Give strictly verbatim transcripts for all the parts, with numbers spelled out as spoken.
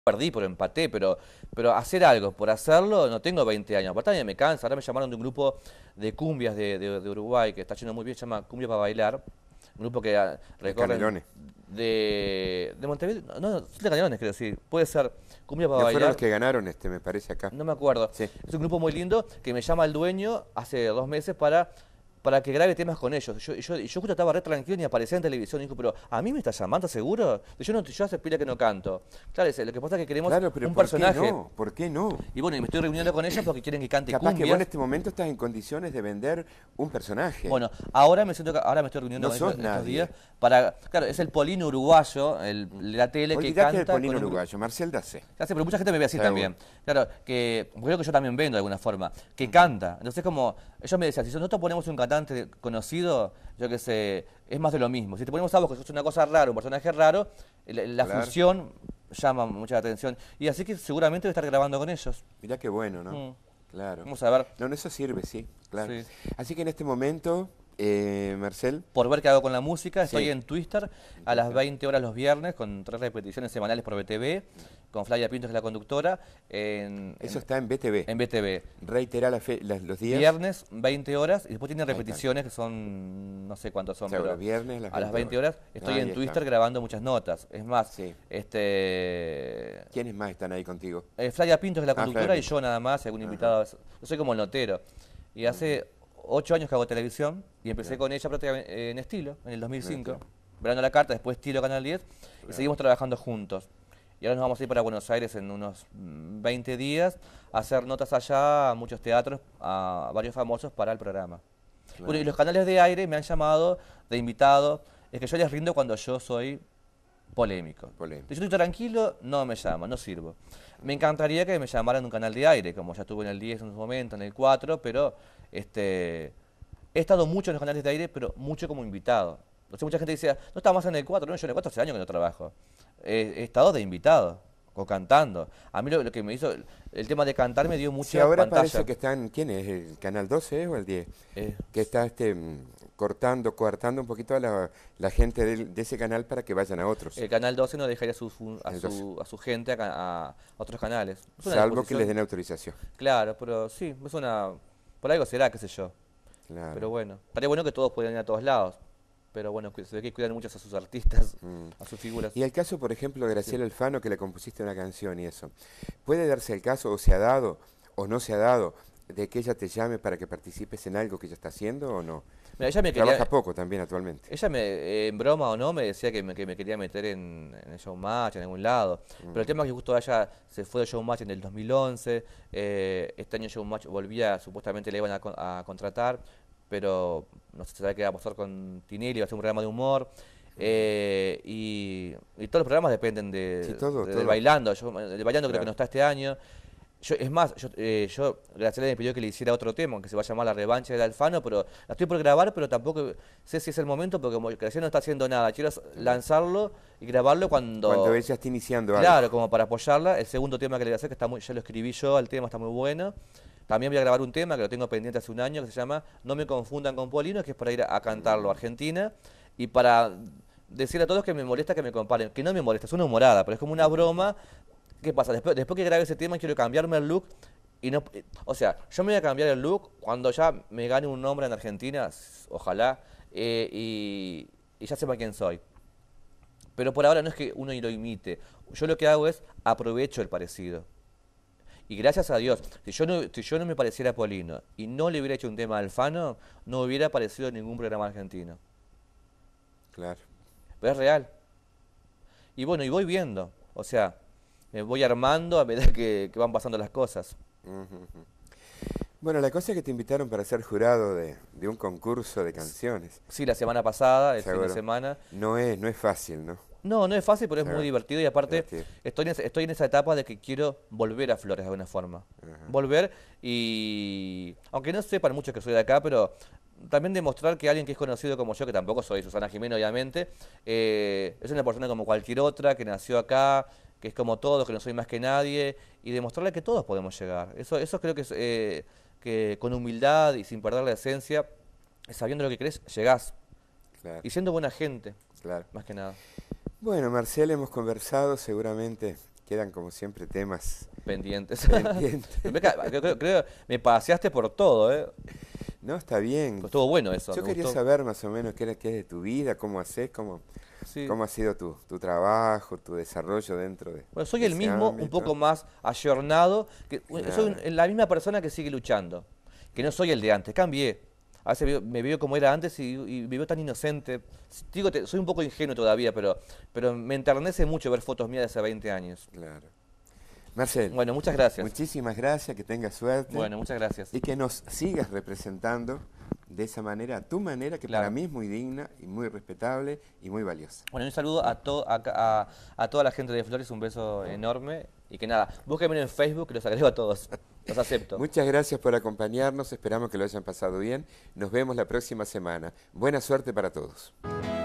perdí, pero empaté, pero, pero hacer algo, por hacerlo, no tengo veinte años. Aparte a mí me cansa, ahora me llamaron de un grupo de cumbias de, de- de Uruguay, que está yendo muy bien, se llama Cumbia para Bailar, un grupo que ah, De recorren Canelones. de, de Montevideo, no, no, sí, de Canelones creo, sí, puede ser Cumbia para No fueron los Bailar, que ganaron, este, me parece acá. no me acuerdo. Sí. Es un grupo muy lindo que me llama el dueño hace dos meses para... para que grabe temas con ellos. Yo, yo, yo justo estaba re tranquilo ni aparecía en televisión y dijo, pero ¿a mí me estás llamando seguro? Yo, no, yo hace pila que no canto. Claro, es- lo que pasa es que queremos Claro, pero un ¿por qué personaje. no? ¿Por qué no? Y bueno, y me estoy reuniendo con ellos porque quieren que cante Capaz que vos en cumbias. este momento estás en condiciones de vender un personaje. Bueno, ahora me siento que- ahora me estoy reuniendo No con ellos sos en estos nadie. días para, claro, es el Polino uruguayo, el de la tele que Olvidate del canta Polino con un grupo. uruguayo, Marcel Dacé. Ya sé, pero mucha gente me ve así Seguro. también. Claro, que creo que yo también vendo de alguna forma, que canta. Entonces como, ellos me decían, si nosotros ponemos un cantante conocido, yo qué sé, es más de lo mismo. Si te ponemos a vos que sos una cosa rara, un personaje raro, la, la Claro. fusión llama mucha atención. Y así que seguramente voy a estar grabando con ellos. Mirá qué bueno, ¿no? Mm. Claro. Vamos a ver, No, no, eso sirve, sí, claro. Sí. Así que en este momento, eh, Marcel, por ver qué hago con la música, estoy Sí. en Twitter a las veinte horas los viernes, con tres repeticiones semanales por B T V, con Flavia Pinto, que es la conductora, en, eso en, está en B T V. en B T V. Reitera la fe- las- los días. Viernes, veinte horas, y después tienen está. repeticiones que son, no sé cuántos son, Seguro, pero viernes, las a las veinte veinte horas estoy Ah, en ahí Twitter está. grabando muchas notas. Es más, Sí. este ¿Quiénes más están ahí contigo? eh, Flavia Pinto es la Ah, Flavia conductora y Pinto. yo nada más, y algún Ajá. invitado. Yo soy como el notero. Y hace ocho años que hago televisión y empecé Bien. con ella prácticamente en Estilo, en el dos mil cinco. Estilo. Verano a la carta, después Estilo Canal diez, y Claro. seguimos trabajando juntos. Y ahora nos vamos a ir para Buenos Aires en unos mm, veinte días a hacer notas allá a muchos teatros, a varios famosos para el programa. Claro. Bueno, y los canales de aire me han llamado de invitado. Es que yo les rindo cuando yo soy polémico. Polémico. Si yo estoy tranquilo, no me llaman, no sirvo. Me encantaría que me llamaran de un canal de aire, como ya estuve en el diez en su momento, en el cuatro, pero este, he estado mucho en los canales de aire, pero mucho como invitado. Entonces mucha gente dice, no estás más en el cuatro, no, yo en el cuatro hace años que no trabajo. Eh, he estado de invitado, o cantando. A mí lo, lo que me hizo, el, el tema de cantar me dio mucha Sí, ahora pantalla. parece que están, ¿quién es? ¿El canal doce o el diez? Eh, Que está este, mm, cortando, coartando un poquito a la, la gente del- de ese canal para que vayan a otros. el canal doce no dejaría a su, fu- a El su, a su gente a, ca- a otros canales. Es una Salvo que disposición- les den autorización. Claro, pero sí, es una... Por algo será, qué sé yo. Claro. Pero bueno, estaría bueno que todos pudieran ir a todos lados. Pero bueno, cu- se ve que cuidan mucho a sus artistas, Mm. a sus figuras. Y el caso, por ejemplo, de Graciela Alfano, que le compusiste una canción y eso. ¿Puede darse el caso, o se ha dado, o no se ha dado, de que ella te llame para que participes en algo que ella está haciendo o no? Mira, ella me Trabaja quería, poco también actualmente. ella me, eh, en broma o no, me decía que me, que me quería meter en, en el Showmatch, en algún lado. Pero el tema es que justo ella se fue de Showmatch en el dos mil once, eh, este año Showmatch volvía, supuestamente le iban a, con- a contratar, pero no sé si sabe qué va a pasar con Tinelli, va a ser un programa de humor. eh, y, y todos los programas dependen de, Sí, todo, de- del todo. Bailando. Yo, el Bailando creo que Claro. no está este año. Yo, es más, yo, eh, yo Graciela me pidió que le hiciera otro tema, que se va a llamar La Revancha del Alfano, pero la estoy por grabar, pero tampoco sé si es el momento, porque como Graciela no está haciendo nada, quiero s- lanzarlo y grabarlo cuando... Cuando ella está iniciando algo. Claro, como para apoyarla. El segundo tema que le voy a hacer, que está muy, ya lo escribí yo, el tema está muy bueno. También voy a grabar un tema que lo tengo pendiente hace un año, que se llama No me confundan con Polino, que es para ir a, a cantarlo a Argentina y para decirle a todos que me molesta que me comparen, que no me molesta, es una humorada, pero es como una broma. ¿Qué pasa? Después, después que grabe ese tema quiero cambiarme el look y no, eh, o sea, yo me voy a cambiar el look cuando ya me gane un nombre en Argentina, s- ojalá, eh, y, y ya sepa quién soy. Pero por ahora no es que uno lo imite. Yo lo que hago es aprovecho el parecido. Y gracias a Dios, si yo no, si yo no me pareciera a Polino y no le hubiera hecho un tema a Alfano, no hubiera aparecido en ningún programa argentino. Claro. Pero es real. Y bueno, y voy viendo. O sea, me voy armando a medida que, que van pasando las cosas. Ujú, ujú. Bueno, la cosa es que te invitaron para ser jurado de, de un concurso de canciones. Sí, la semana pasada, el fin Seguro. de semana. No es, no es fácil, ¿no? No, no es fácil, pero es Seguro. muy divertido y aparte Divertido. estoy en, esa- estoy en esa etapa de que quiero volver a Flores de alguna forma. Ajá. Volver y, aunque no sepan mucho que soy de acá, pero también demostrar que alguien que es conocido como yo, que tampoco soy Susana Jiménez obviamente, eh, es una persona como cualquier otra, que nació acá, que es como todos, que no soy más que nadie, y demostrarle que todos podemos llegar. Eso, eso creo que es, eh, que con humildad y sin perder la esencia, sabiendo lo que querés, llegás. Claro, Y siendo buena gente, claro. más que nada. Bueno, Marcel, hemos conversado, seguramente quedan como siempre temas pendientes. pendientes. creo, creo, creo, me paseaste por todo, ¿eh? No, está bien. Pues estuvo bueno eso. Yo quería gustó. saber más o menos qué, qué es de tu vida, cómo haces, cómo, sí. cómo ha sido tu, tu trabajo, tu desarrollo dentro de Bueno, soy de el mismo, ámbito. Un poco más ayornado, que Claro. soy la misma persona que sigue luchando, que no soy el de antes, cambié. A veces veo, me veo como era antes y, y me veo tan inocente. Digo, te, soy un poco ingenuo todavía, pero, pero me enternece mucho ver fotos mías de hace veinte años. Claro. Marcel, bueno, muchas gracias. Muchísimas gracias, que tengas suerte. Bueno, muchas gracias. Y que nos sigas representando de esa manera, a tu manera, que claro. para mí es muy digna y muy respetable y muy valiosa. Bueno, un saludo a, to, a, a, a toda la gente de Flores, un beso enorme. Y que nada, búsquenme en Facebook, que los agrego a todos. Los acepto. Muchas gracias por acompañarnos, esperamos que lo hayan pasado bien. Nos vemos la próxima semana. Buena suerte para todos.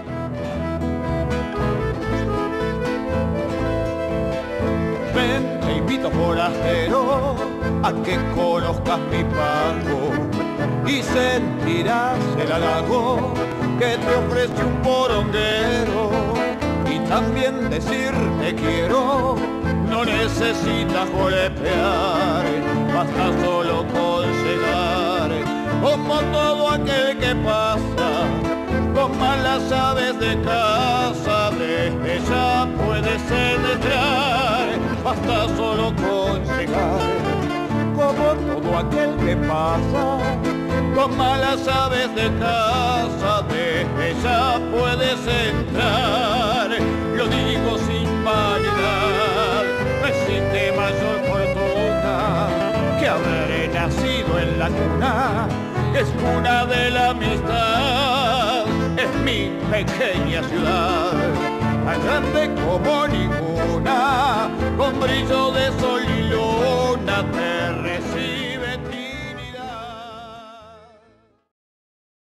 Ven, te invito forastero a que conozcas mi pago y sentirás el halago que te ofrece un poronguero. Y también decir te quiero, no necesitas golpear, basta solo con llegar, como todo aquel que pasa, con malas aves de casa, desde ya puedes entrar, basta solo con llegar, como todo aquel que pasa, con malas aves de casa, desde ya puedes entrar, lo digo sin vanidad, no existe mayor fortuna que haber nacido en la cuna, que es cuna de la amistad, es mi pequeña ciudad, tan grande como ninguna, con brillo de sol